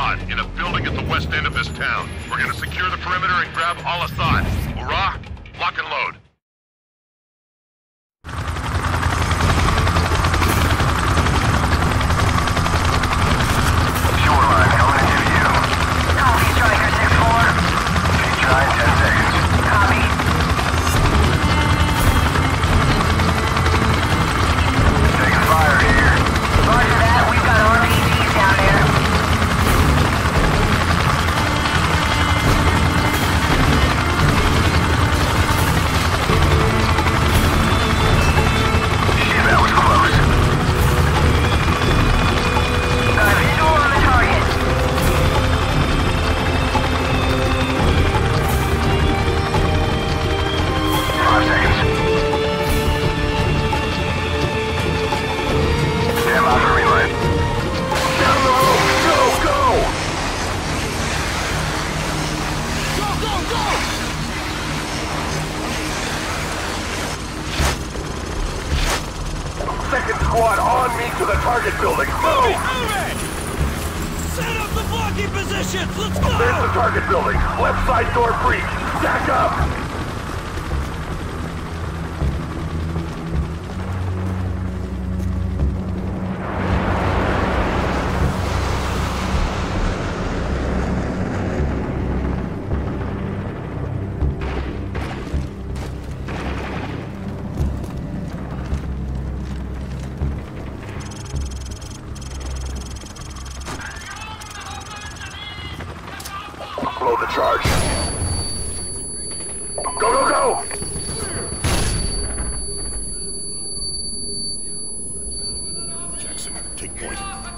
Al-Assad in a building at the west end of this town. We're gonna secure the perimeter and grab Al-Assad. Hurrah! Lock and load. Shoreline coming into view. Copy, Striker 6-4. Keep trying, 10 seconds. Copy. Taking fire here. Roger that, we've got RPGs down there. Shit, that was close. Got a visual on the target. Five seconds. Stand by for relay. Down the road! Go, go! Go, go, go! Second squad on me to the target building. Move! Set up the blocking positions! Let's go! There's the target building. Left side door breach. Stack up! Blow the charge. Go, go, go! Jackson, take point.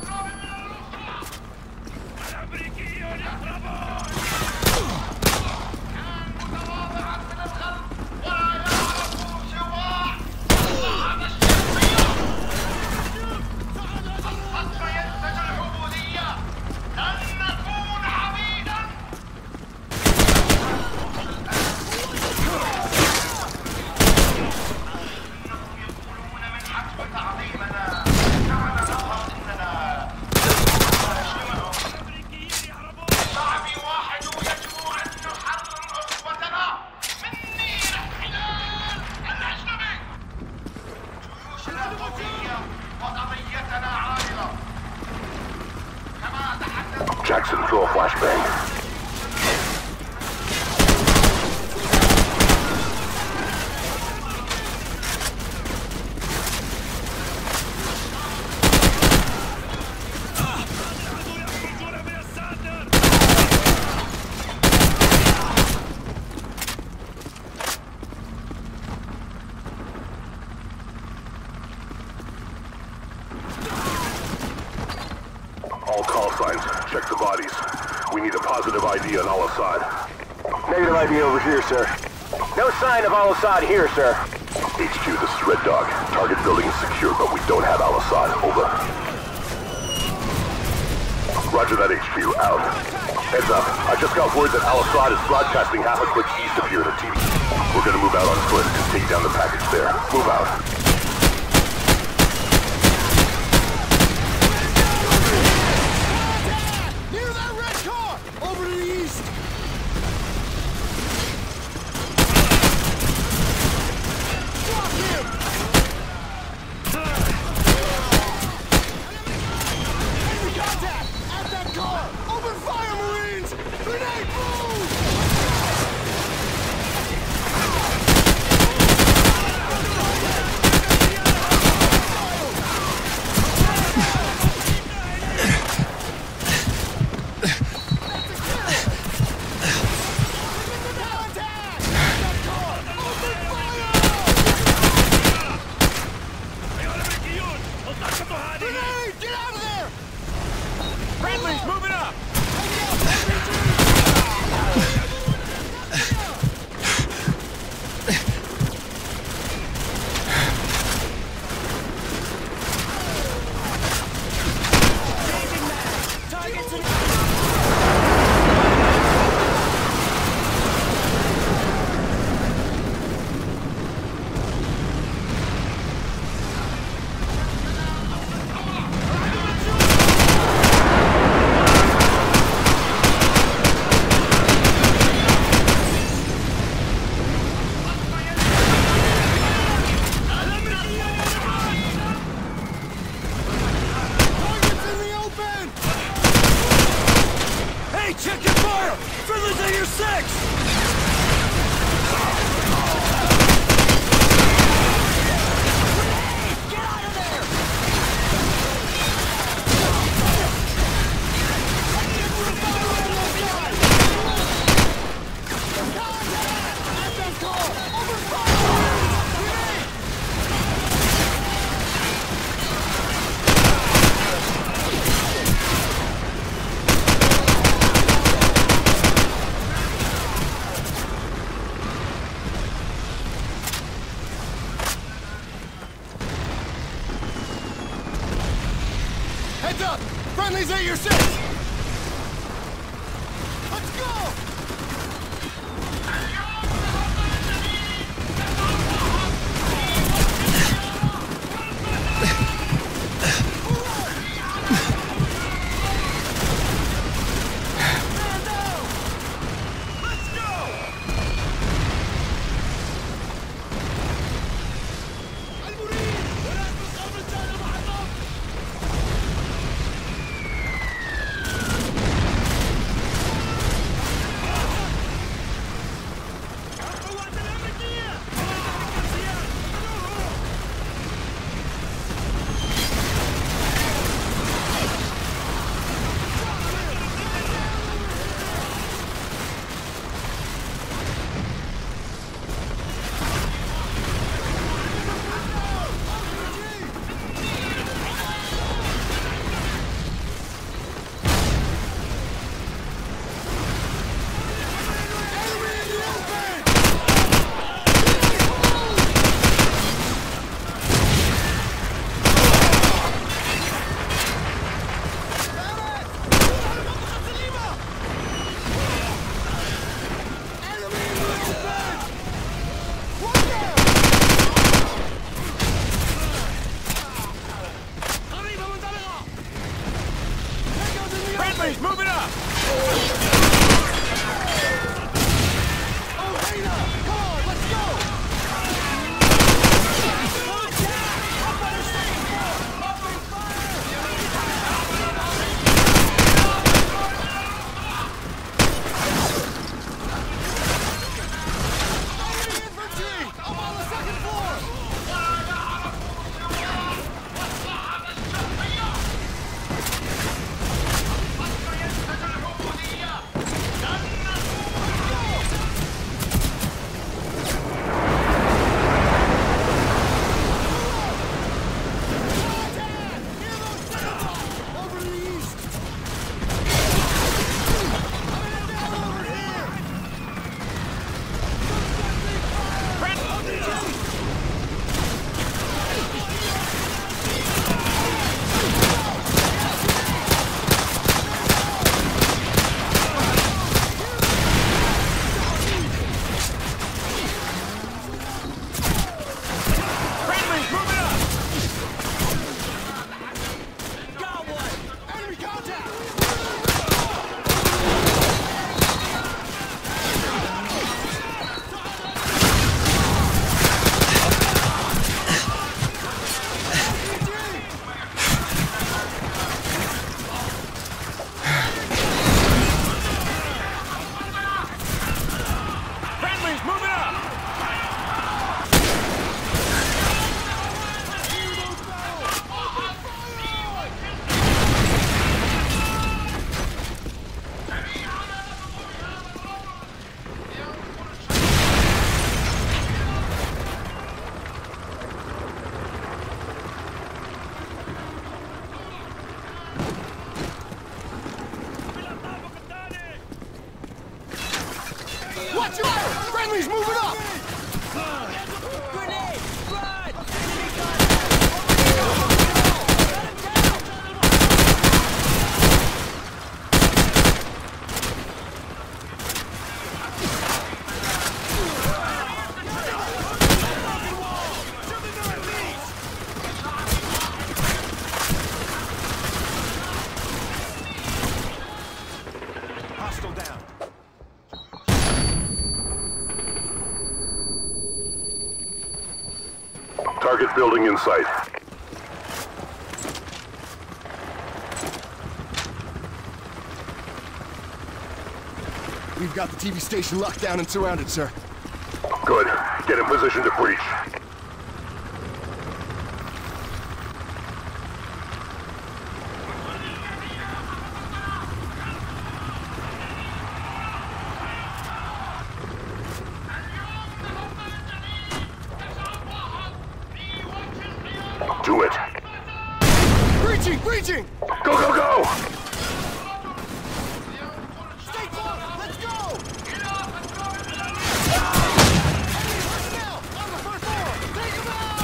Jackson, throw a flashbang. All call signs. Check the bodies. We need a positive ID on Al-Assad. Negative ID over here, sir. No sign of Al-Assad here, sir. HQ, this is Red Dog. Target building is secure, but we don't have Al-Assad. Over. Roger that, HQ. Out. Heads up. I just got word that Al-Assad is broadcasting half a click east of here to TV. We're gonna move out on foot and take down the package there. Move out. check your fire! Friendly's at your 6! Heads up! Friendly's at your 6! Let's go! Friendly's moving up! Watch your fire! Friendly's moving up! Grenade! Run! Hostile down. Target building in sight. We've got the TV station locked down and surrounded, sir. Good. Get in position to breach. Do it. Breaching! Breaching! Go, go, go! Stay close! Let's go! Now! On the first floor! Take him out!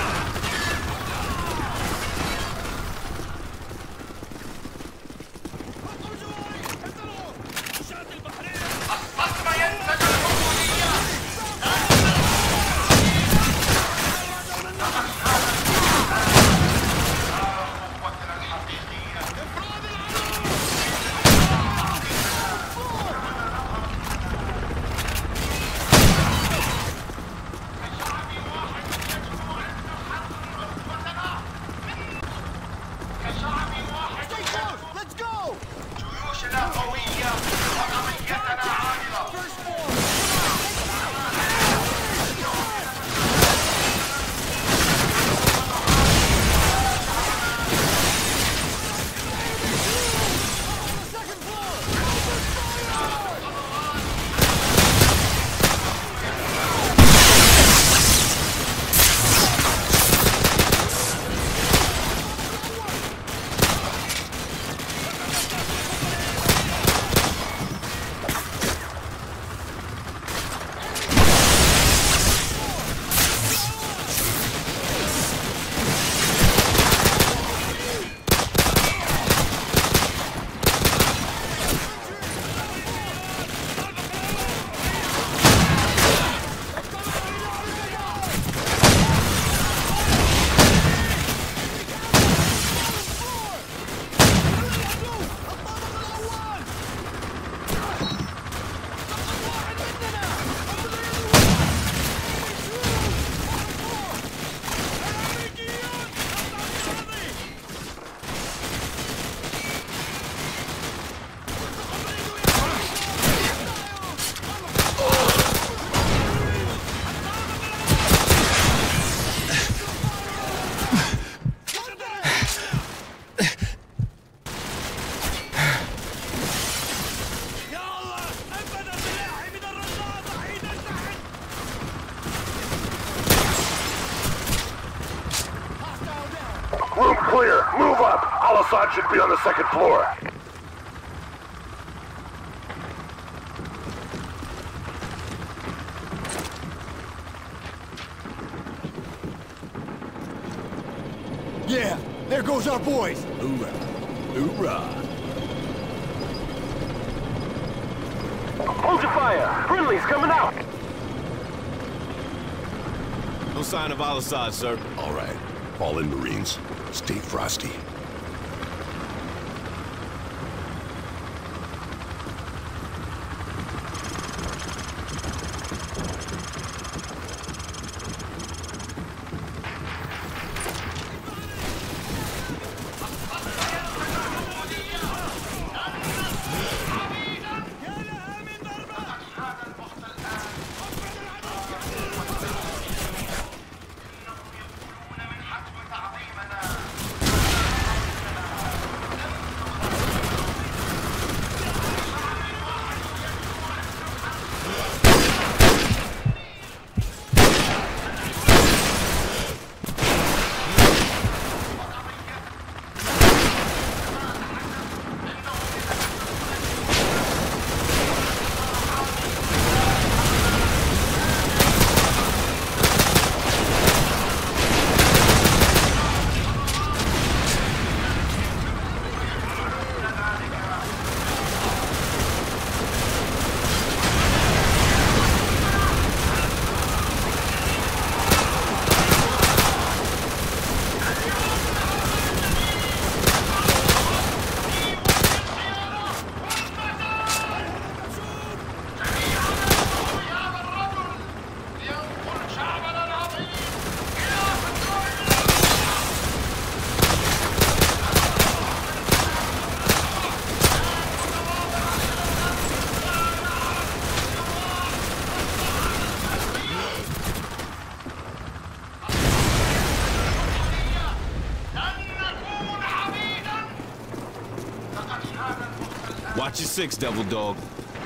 Stay close! Let's go! First floor! Second floor! Room clear. Move up. Al-Assad should be on the second floor. Yeah, there goes our boys. Hoorah. Hoorah. Hold your fire. Friendly's coming out. No sign of Al-Assad, sir. All right. Fall in, Marines. Stay frosty. Watch your six, Devil Dog.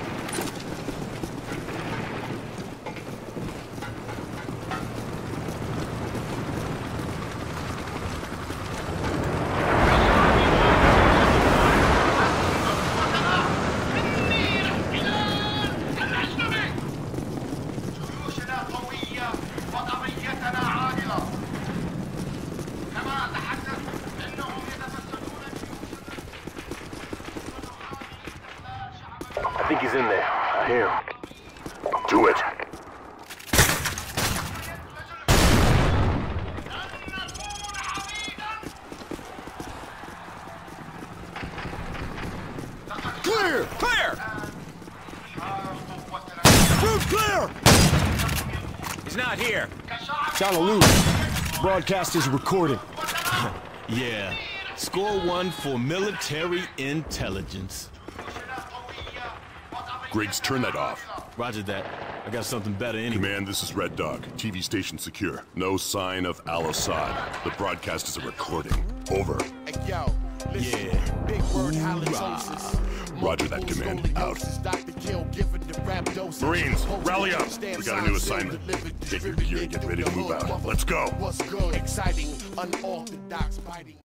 I think he's in there. I hear him. Do it. Clear! Clear! Roof clear! He's not here. Sound aloof. Broadcast is recording. Yeah. Score one for military intelligence. Griggs, turn that off. Roger that. I got something better anyway. Command, this is Red Dog. TV station secure. No sign of Al-Assad. The broadcast is a recording. Over. Hey, yo, listen. Yeah. Big word halitosis. Roger that, Command. Out. Marines, rally up. We got a new assignment. Get your gear and get ready to move out. Let's go. What's good? Exciting, unorthodox, biting.